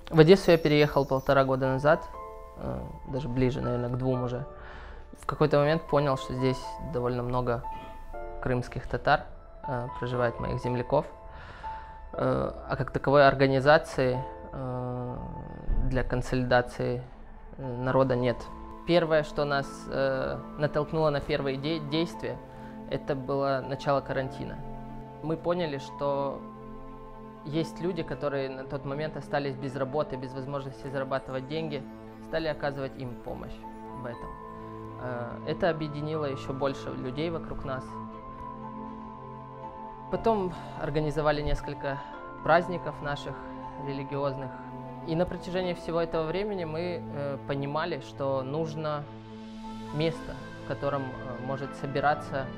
В Одессу я переехал 1,5 года назад, даже ближе, наверное, к 2 уже. В какой-то момент понял, что здесь довольно много крымских татар, проживает моих земляков. А как таковой организации для консолидации народа нет. Первое, что нас натолкнуло на первые действия, это было начало карантина. Мы поняли, что есть люди, которые на тот момент остались без работы, без возможности зарабатывать деньги, стали оказывать им помощь в этом. Это объединило еще больше людей вокруг нас. Потом организовали несколько праздников наших религиозных. И на протяжении всего этого времени мы понимали, что нужно место, в котором может собираться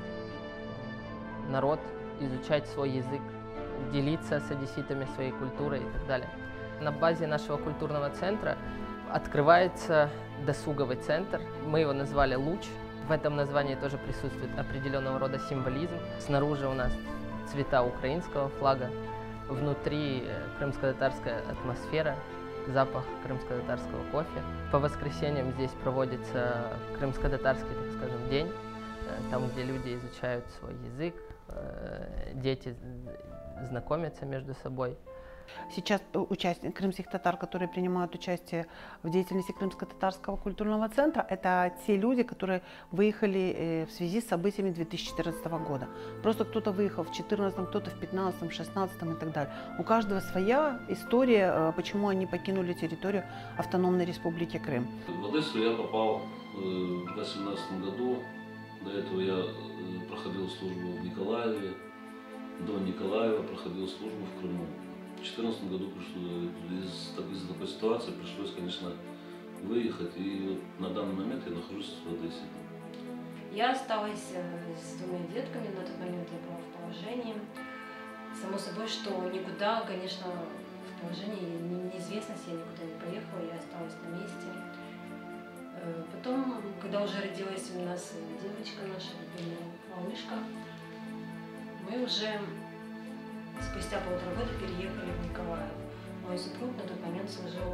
народ, изучать свой язык, делиться с одесситами своей культурой и так далее. На базе нашего культурного центра открывается досуговый центр. Мы его назвали «Луч». В этом названии тоже присутствует определенного рода символизм. Снаружи у нас цвета украинского флага, внутри крымско-татарская атмосфера, запах крымско-татарского кофе. По воскресеньям здесь проводится крымско-татарский, так скажем, день, там, где люди изучают свой язык, дети знакомятся между собой. Сейчас участники крымских татар, которые принимают участие в деятельности Крымско-татарского культурного центра, это те люди, которые выехали в связи с событиями 2014 года. Просто кто-то выехал в 2014, кто-то в 2015, 2016 и так далее. У каждого своя история, почему они покинули территорию Автономной Республики Крым. В Одессу я попал в 2018 году. До этого я проходил службу в Николаеве. До Николаева проходил службу в Крыму. В 2014 году из такой ситуации пришлось, конечно, выехать, и вот на данный момент я нахожусь в Одессе. Я осталась с 2 детками, на тот момент я была в положении. Само собой, что никуда, конечно, в положении неизвестности я никуда не поехала, я осталась на месте. Потом, когда уже родилась у нас девочка наша, любимая малышка, мы уже спустя 1,5 года переехали в Николаев. Мой супруг на тот момент служил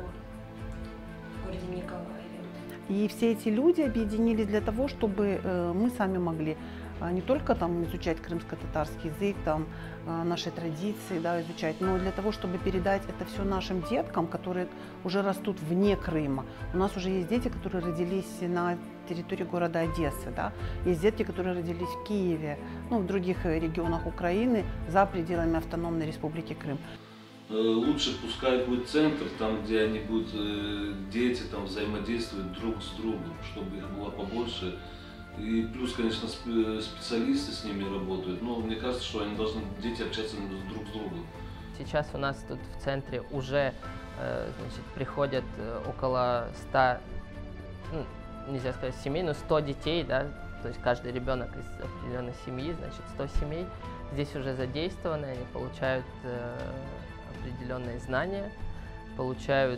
в городе Николаеве. И все эти люди объединились для того, чтобы мы сами могли не только там изучать крымско-татарский язык, там, наши традиции, да, изучать, но для того, чтобы передать это все нашим деткам, которые уже растут вне Крыма. У нас уже есть дети, которые родились на территории города Одессы, да. Есть дети, которые родились в Киеве, ну, в других регионах Украины, за пределами Автономной Республики Крым. Лучше пускай будет центр, там, где они будут, дети там взаимодействовать друг с другом, чтобы их было побольше. И плюс, конечно, специалисты с ними работают, но мне кажется, что они должны, дети, общаться друг с другом. Сейчас у нас тут в центре уже значит, приходят около 100, ну, нельзя сказать семей, но 100 детей, да, то есть каждый ребенок из определенной семьи, значит 100 семей здесь уже задействованы, они получают определенные знания, получают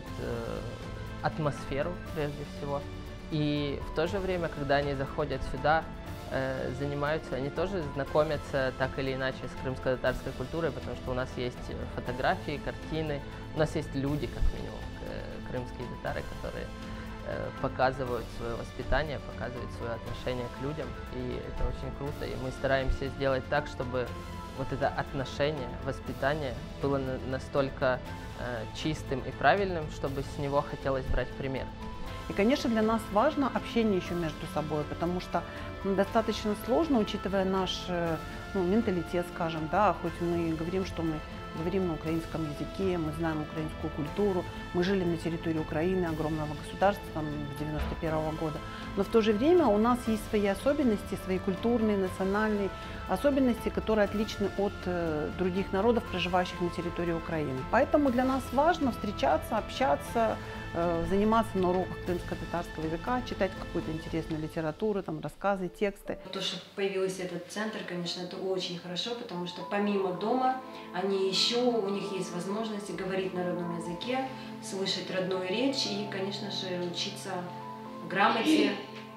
атмосферу прежде всего. И в то же время, когда они заходят сюда, занимаются, они тоже знакомятся так или иначе с крымско-татарской культурой, потому что у нас есть фотографии, картины, у нас есть люди, как минимум, крымские татары, которые показывают свое воспитание, показывают свое отношение к людям, и это очень круто, и мы стараемся сделать так, чтобы вот это отношение, воспитание было настолько чистым и правильным, чтобы с него хотелось брать пример. И, конечно, для нас важно общение еще между собой, потому что достаточно сложно, учитывая наш менталитет, скажем, да, хоть мы говорим, что мы говорим на украинском языке, мы знаем украинскую культуру, мы жили на территории Украины, огромного государства, там, с 91 года, но в то же время у нас есть свои особенности, свои культурные, национальные особенности, которые отличны от других народов, проживающих на территории Украины. Поэтому для нас важно встречаться, общаться, заниматься на уроках крымско-татарского языка, читать какую-то интересную литературу, там, рассказы, тексты. То, что появился этот центр, конечно, это очень хорошо, потому что помимо дома, они еще, у них есть возможность говорить на родном языке, слышать родную речь и, конечно же, учиться грамоте.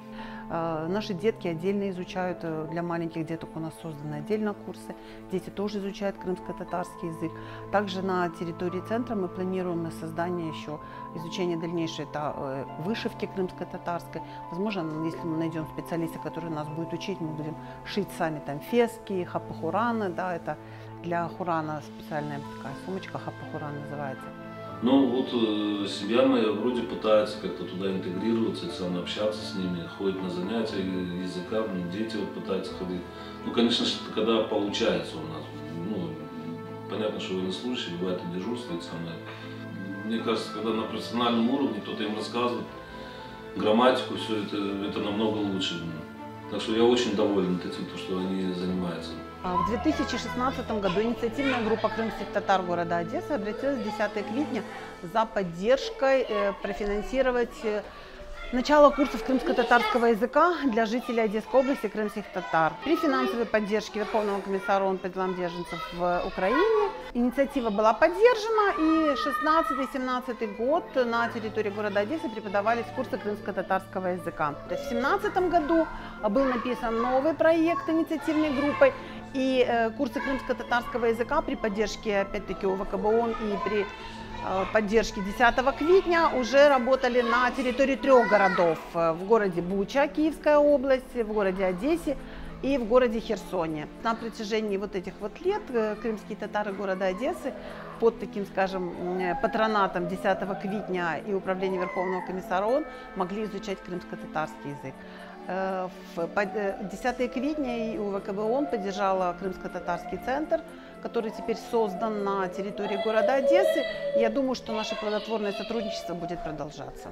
Наши детки отдельно изучают, для маленьких деток у нас созданы отдельно курсы. Дети тоже изучают крымско-татарский язык. Также на территории центра мы планируем на создание еще изучение дальнейшее, это вышивки крымско-татарской. Возможно, если мы найдем специалиста, который нас будет учить, мы будем шить сами там фески, хапахураны, да, это для хурана специальная такая сумочка, хапахуран называется. Ну вот семья моя вроде пытается как-то туда интегрироваться, общаться с ними, ходит на занятия языка, дети вот пытаются ходить. Ну, конечно, когда получается у нас, ну, понятно, что военнослужащие, бывает и дежурство, и самое. Мне кажется, когда на профессиональном уровне кто-то им рассказывает грамматику, все это намного лучше. Так что я очень доволен этим, что они занимаются. В 2016 году инициативная группа крымских татар города Одессы обратилась в 10 квитня за поддержкой профинансировать начало курсов крымско-татарского языка для жителей Одесской области крымских татар. При финансовой поддержке Верховного комиссара ООН по делам беженцев в Украине инициатива была поддержана, и 16-17 год на территории города Одессы преподавались курсы крымско-татарского языка. То есть в 2017 году был написан новый проект инициативной группой, и курсы крымско-татарского языка при поддержке, опять-таки, УВКБ ООН и при поддержки 10 квитня уже работали на территории 3 городов. В городе Буча, Киевская область, в городе Одессе и в городе Херсоне. На протяжении вот этих вот лет крымские татары города Одессы под таким, скажем, патронатом 10 квитня и Управления Верховного комиссара ООН могли изучать крымско-татарский язык. В 10 квитня и УВКБ ООН поддержала крымско-татарский центр, который теперь создан на территории города Одессы. Я думаю, что наше плодотворное сотрудничество будет продолжаться.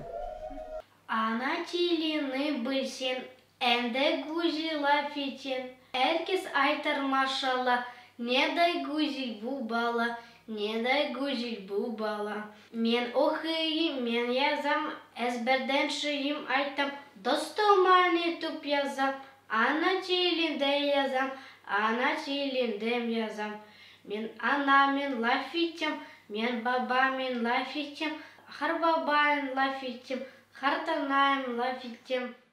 Анатилины бысен, энде гузи лафитин, эркис айтар машалла, не дай гузиль бубала, не дай гузиль бубала. Мен оқиым, мен язам, ezberden шиим айтам, достомани туп язам, ана тилинде язам, ана тилиндем язам. Мен анамен лафитем, мен бабамен лафитем, хар бабаен лафитем, хар танаем лафитем.